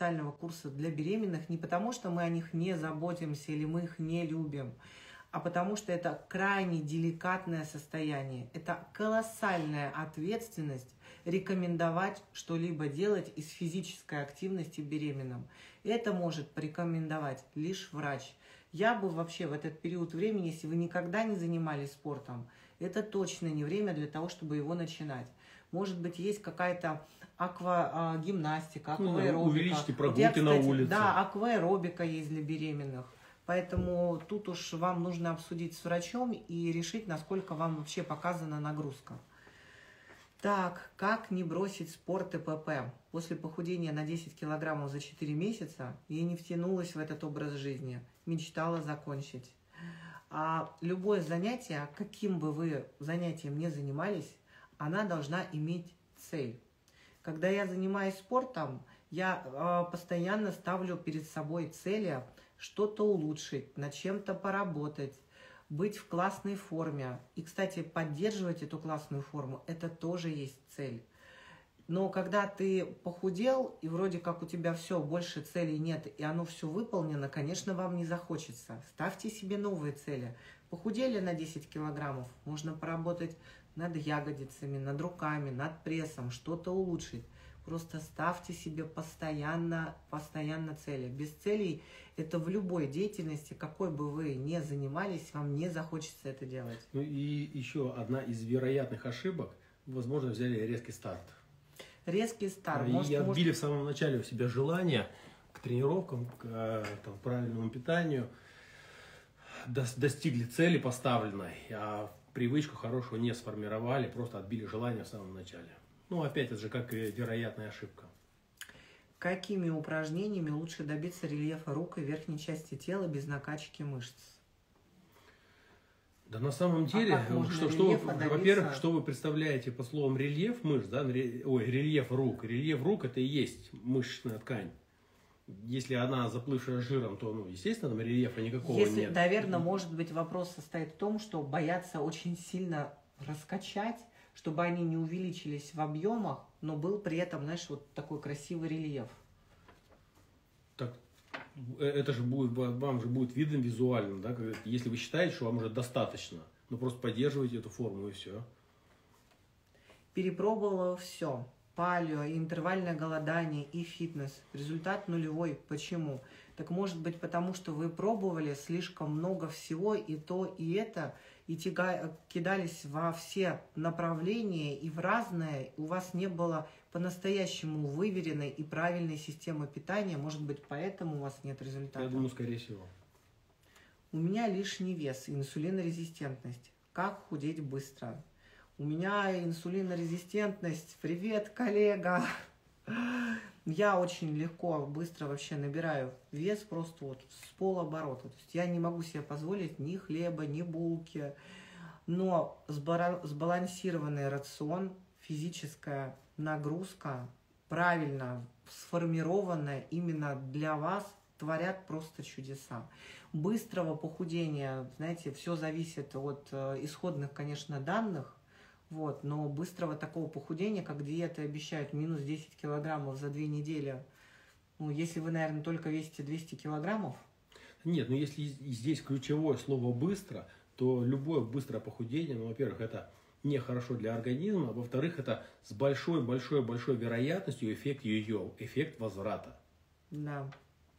специального курса для беременных не потому, что мы о них не заботимся или мы их не любим, а потому что это крайне деликатное состояние. Это колоссальная ответственность рекомендовать что-либо делать из физической активности беременным. Это может порекомендовать лишь врач. Я бы вообще в этот период времени, если вы никогда не занимались спортом, это точно не время для того, чтобы его начинать. Может быть, есть какая-то аквагимнастика, акваэробика. Увеличьте прогулки на улице. Да, акваэробика есть для беременных. Поэтому тут уж вам нужно обсудить с врачом и решить, насколько вам вообще показана нагрузка. Так, как не бросить спорт и ПП? После похудения на 10 килограммов за 4 месяца я не втянулась в этот образ жизни, мечтала закончить. А любое занятие, каким бы вы занятием ни занимались, она должна иметь цель. Когда я занимаюсь спортом, я постоянно ставлю перед собой цели что-то улучшить, над чем-то поработать, быть в классной форме. И, кстати, поддерживать эту классную форму – это тоже есть цель. Но когда ты похудел, и вроде как у тебя все, больше целей нет, и оно все выполнено, конечно, вам не захочется. Ставьте себе новые цели. Похудели на 10 килограммов, можно поработать над ягодицами, над руками, над прессом, что-то улучшить. Просто ставьте себе постоянно цели. Без целей это в любой деятельности, какой бы вы ни занимались, вам не захочется это делать. Ну и еще одна из вероятных ошибок. Возможно, взяли резкий старт. Резкий старт. И отбили в самом начале у себя желание к тренировкам, к правильному питанию. Достигли цели поставленной, а привычку хорошую не сформировали, просто отбили желание в самом начале. Ну, опять это же как и вероятная ошибка. Какими упражнениями лучше добиться рельефа рук и верхней части тела без накачки мышц? Да на самом деле, во-первых, что вы представляете под словом рельеф мышц, да? Рельеф рук. Рельеф рук это и есть мышечная ткань. Если она заплывшая жиром, то, естественно, там рельефа никакого нет. Наверное, может быть, вопрос состоит в том, что боятся очень сильно раскачать, чтобы они не увеличились в объемах, но был при этом, знаешь, вот такой красивый рельеф. Так, это же будет, вам же будет видно визуально, да, если вы считаете, что вам уже достаточно, просто поддерживайте эту форму и все. Перепробовала все. Палео, интервальное голодание и фитнес. Результат нулевой. Почему? Так может быть потому, что вы пробовали слишком много всего, и то, и это, и кидались во все направления и в разное. У вас не было по-настоящему выверенной и правильной системы питания. Может быть, поэтому у вас нет результата? Я думаю, скорее всего. У меня лишний вес, инсулинорезистентность. Как худеть быстро? У меня инсулинорезистентность. Привет, коллега! Я очень легко, быстро вообще набираю вес просто вот с полоборота. То есть я не могу себе позволить ни хлеба, ни булки. Но сбалансированный рацион, физическая нагрузка, правильно сформированная именно для вас, творят просто чудеса. Быстрого похудения, знаете, все зависит от исходных, конечно, данных. Но быстрого такого похудения, как диеты обещают, минус 10 килограммов за 2 недели. Если вы, наверное, только весите 200 килограммов. Нет, если здесь ключевое слово «быстро», то любое быстрое похудение, во-первых, это нехорошо для организма, а во-вторых, это с большой-большой-большой вероятностью эффект возврата. Да.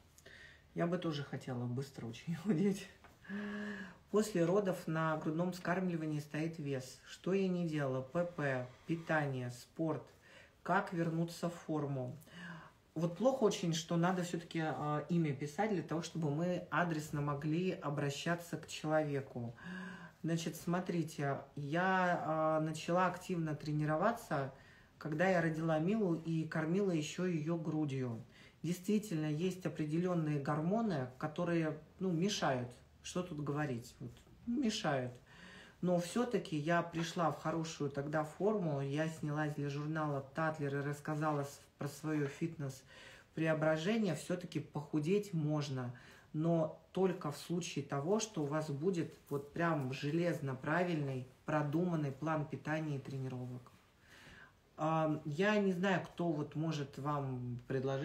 Я бы тоже хотела быстро очень худеть. После родов на грудном вскармливании стоит вес. Что я не делала? ПП, питание, спорт. Как вернуться в форму? Вот плохо очень, что надо все-таки имя писать для того, чтобы мы адресно могли обращаться к человеку. Значит, смотрите, я начала активно тренироваться, когда я родила Милу и кормила еще ее грудью. Действительно, есть определенные гормоны, которые мешают. Что тут говорить? Мешают. Но все-таки я пришла в хорошую тогда форму. Я снялась для журнала «Татлер» и рассказала про свое фитнес-преображение. Все-таки похудеть можно. Но только в случае того, что у вас будет вот прям железно правильный, продуманный план питания и тренировок. Я не знаю, кто может вам предложить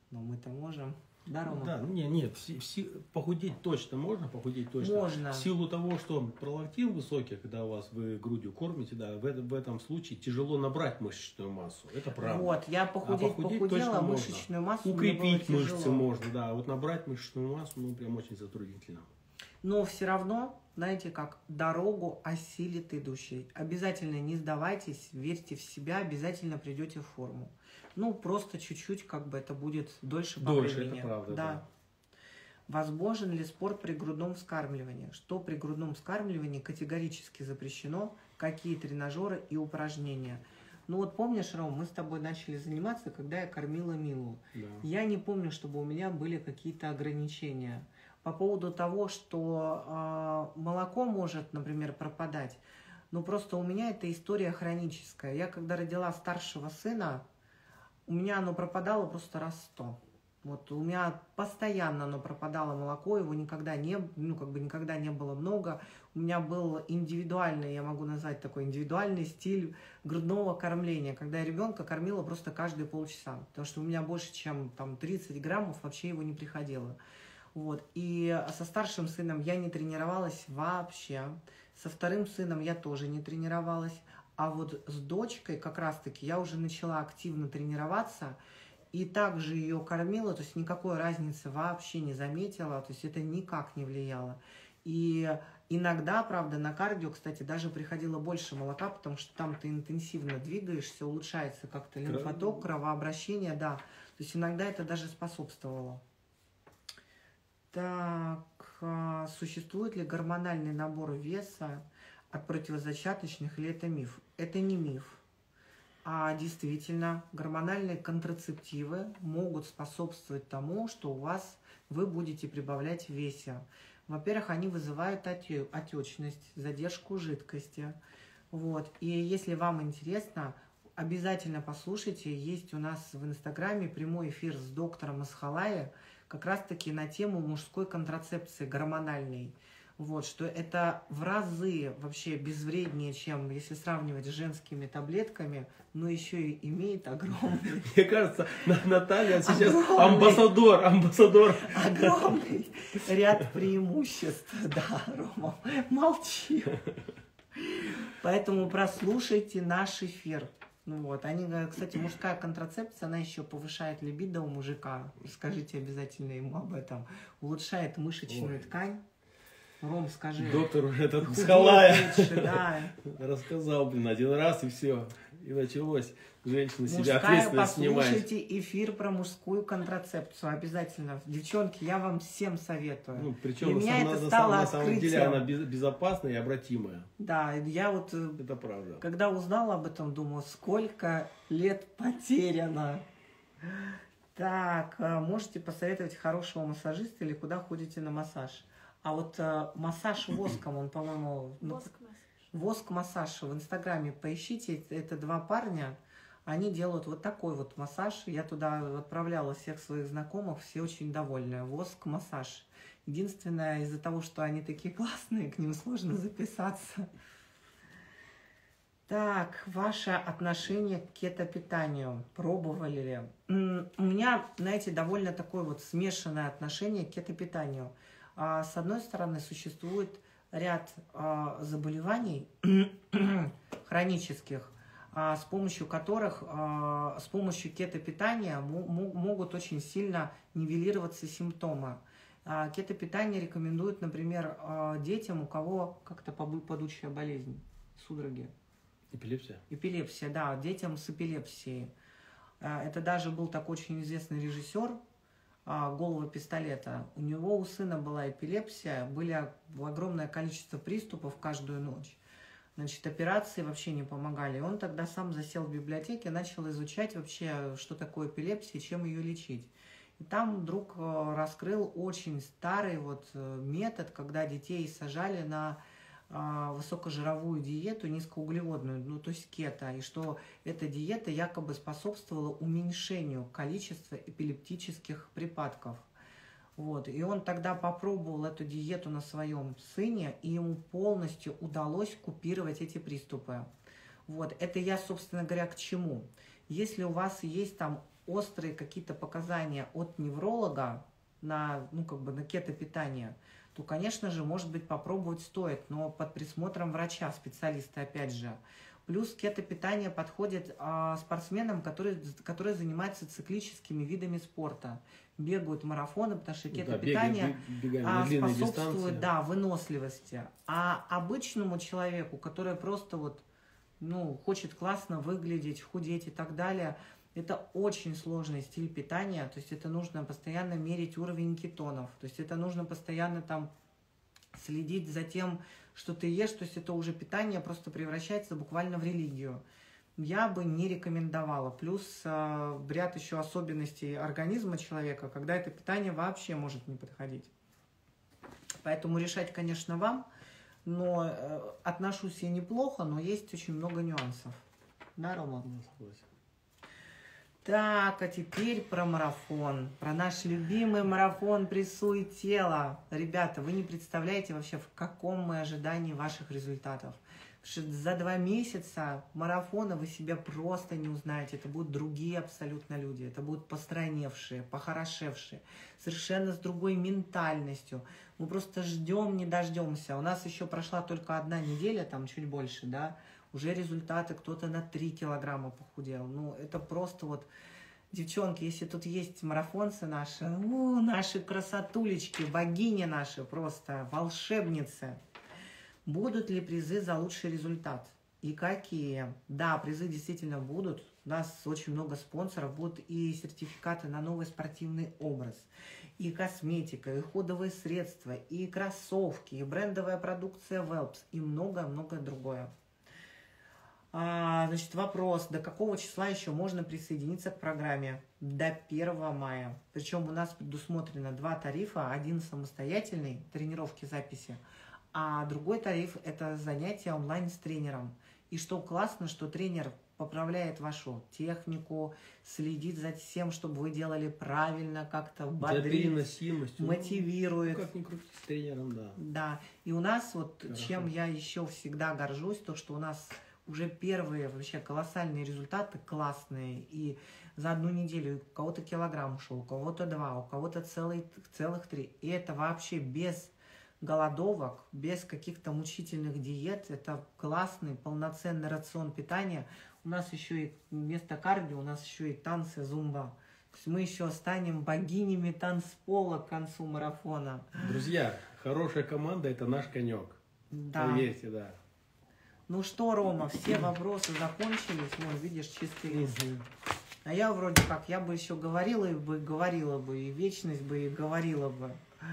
но мы-то можем. Да, Рома? Да, нет, похудеть точно можно, похудеть точно. Можно. В силу того, что пролактин высокий, когда вы грудью кормите, да, в этом случае тяжело набрать мышечную массу. Это правда. Вот, я похудела, мышечную массу укрепить мышцы можно, да, вот набрать мышечную массу, ну, прям очень затруднительно. Но все равно, знаете как, дорогу осилит идущий. Обязательно не сдавайтесь, верьте в себя, обязательно придете в форму. Ну, просто чуть-чуть, как бы это будет дольше по времени. Это правда, да. Возможен ли спорт при грудном вскармливании? Что при грудном вскармливании категорически запрещено? Какие тренажеры и упражнения? Ну вот помнишь, Ром, мы с тобой начали заниматься, когда я кормила Милу. Да. Я не помню, чтобы у меня были какие-то ограничения. По поводу того, что молоко может, например, пропадать, ну просто у меня это история хроническая. Я когда родила старшего сына, у меня оно пропадало просто раз 100. Вот у меня постоянно оно пропадало молоко, его никогда не было много. У меня был индивидуальный, я могу назвать такой индивидуальный стиль грудного кормления, когда я ребенка кормила просто каждые полчаса, потому что у меня больше, чем там 30 граммов вообще его не приходило. Вот. И со старшим сыном я не тренировалась вообще, со вторым сыном я тоже не тренировалась. А вот с дочкой как раз-таки я уже начала активно тренироваться и также ее кормила, то есть никакой разницы вообще не заметила, то есть это никак не влияло. И иногда, правда, на кардио, кстати, даже приходило больше молока, потому что там ты интенсивно двигаешься, улучшается как-то лимфоток, кровообращение, да. То есть иногда это даже способствовало. Так, существует ли гормональный набор веса от противозачаточных или это миф? Это не миф. А действительно, гормональные контрацептивы могут способствовать тому, что вы будете прибавлять в весе. Во-первых, они вызывают отечность, задержку жидкости. Вот. И если вам интересно, обязательно послушайте. Есть у нас в Инстаграме прямой эфир с доктором Асхалай, как раз-таки на тему мужской контрацепции гормональной. Вот, что это в разы вообще безвреднее, чем если сравнивать с женскими таблетками, но еще и имеет огромный... Мне кажется, Наталья сейчас амбассадор. Огромный ряд преимуществ. Да, Рома, молчи. Поэтому прослушайте наш эфир. Ну вот, кстати, мужская контрацепция, она еще повышает либидо у мужика. Скажите обязательно ему об этом. Улучшает мышечную ткань. Ром, скажи. Доктор уже этот Асхалай да. рассказал, один раз и все. И началось. Женщина себя ответственно снимает. Послушайте эфир про мужскую контрацепцию. Обязательно. Девчонки, я вам всем советую. Ну, причем на самом деле она безопасная и обратимая. Да, я вот... Это правда. Когда узнала об этом, думаю, сколько лет потеряно. Так, можете посоветовать хорошего массажиста или куда ходите на массаж? А вот массаж воском, он, по-моему... Воск-массаж в Инстаграме поищите. Это два парня, они делают вот такой вот массаж. Я туда отправляла всех своих знакомых, все очень довольны. Воск-массаж. Единственное, из-за того, что они такие классные, к ним сложно записаться. Так, ваше отношение к кетопитанию. Пробовали ли? У меня, знаете, довольно такое вот смешанное отношение к кетопитанию. С одной стороны, существует ряд заболеваний хронических, с помощью которых, с помощью кетопитания могут очень сильно нивелироваться симптомы. Кетопитание рекомендуют, например, детям, у кого как-то падучая болезнь, судороги. Эпилепсия? Эпилепсия, да, детям с эпилепсией. Это даже был такой очень известный режиссер, «Голова пистолета». У него у сына была эпилепсия, были огромное количество приступов каждую ночь. Значит, операции вообще не помогали. И он тогда сам засел в библиотеке, начал изучать вообще, что такое эпилепсия, чем ее лечить. И там вдруг раскрыл очень старый вот метод, когда детей сажали на высокожировую диету, низкоуглеводную, ну то есть кето, и что эта диета якобы способствовала уменьшению количества эпилептических припадков. Вот. И он тогда попробовал эту диету на своем сыне, и ему полностью удалось купировать эти приступы. Вот. Это я, собственно говоря, к чему? Если у вас есть там острые какие-то показания от невролога на, ну, как бы на кето-питание, то, конечно же, может быть, попробовать стоит, но под присмотром врача, специалиста, опять же. Плюс кето-питание подходит спортсменам, которые занимаются циклическими видами спорта. Бегают марафоны, потому что кето-питание способствует, да, выносливости. А обычному человеку, который просто вот, ну, хочет классно выглядеть, худеть и так далее, это очень сложный стиль питания. То есть это нужно постоянно мерить уровень кетонов. То есть это нужно постоянно там следить за тем, что ты ешь, то есть это уже питание просто превращается буквально в религию. Я бы не рекомендовала. Плюс ряд еще особенностей организма человека, когда это питание вообще может не подходить. Поэтому решать, конечно, вам, но отношусь я неплохо, но есть очень много нюансов. Да, Рома? Так, а теперь про марафон, про наш любимый марафон «Прессуй тело». Ребята, вы не представляете вообще, в каком мы ожидании ваших результатов. Потому что за 2 месяца марафона вы себя просто не узнаете. Это будут другие абсолютно люди, это будут постройневшие, похорошевшие, совершенно с другой ментальностью. Мы просто ждем, не дождемся. У нас еще прошла только 1 неделя, там чуть больше, да, уже результаты, кто-то на 3 килограмма похудел. Ну, это просто вот, девчонки, если тут есть марафонцы наши, наши красотулечки, богини наши, просто волшебницы. Будут ли призы за лучший результат? И какие? Да, призы действительно будут. У нас очень много спонсоров. Будут и сертификаты на новый спортивный образ, и косметика, и ходовые средства, и кроссовки, и брендовая продукция Велпс, и многое-многое другое. Значит, вопрос, до какого числа еще можно присоединиться к программе? До 1 мая. Причем у нас предусмотрено 2 тарифа. Один самостоятельный, тренировки, записи, а другой тариф – это занятия онлайн с тренером. И что классно, что тренер поправляет вашу технику, следит за тем, чтобы вы делали правильно, как-то бодрит, мотивирует. Ну, как ни крути, с тренером, да. Да, и у нас вот, хорошо. чем я еще всегда горжусь, то, что у нас уже первые вообще колоссальные результаты, классные, и за 1 неделю у кого-то килограмм ушел, у кого-то 2, у кого-то целых 3. И это вообще без голодовок, без каких-то мучительных диет. Это классный, полноценный рацион питания. У нас еще и вместо кардио, у нас еще и танцы, зумба. То есть мы еще станем богинями танцпола к концу марафона. Друзья, хорошая команда – это наш конек. Да. Поверьте, да. Ну что, Рома, все вопросы закончились. Вон, видишь, чистый лист. А я вроде как, я бы еще говорила бы, и вечность бы, и говорила бы.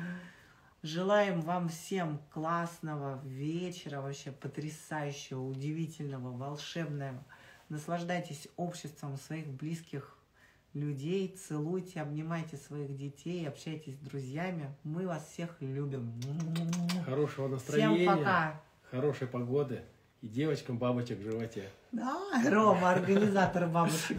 Желаем вам всем классного вечера, вообще потрясающего, удивительного, волшебного. Наслаждайтесь обществом своих близких людей, целуйте, обнимайте своих детей, общайтесь с друзьями. Мы вас всех любим. Хорошего настроения. Всем пока. Хорошей погоды. И девочкам бабочек в животе. Да, Рома, организатор бабочек.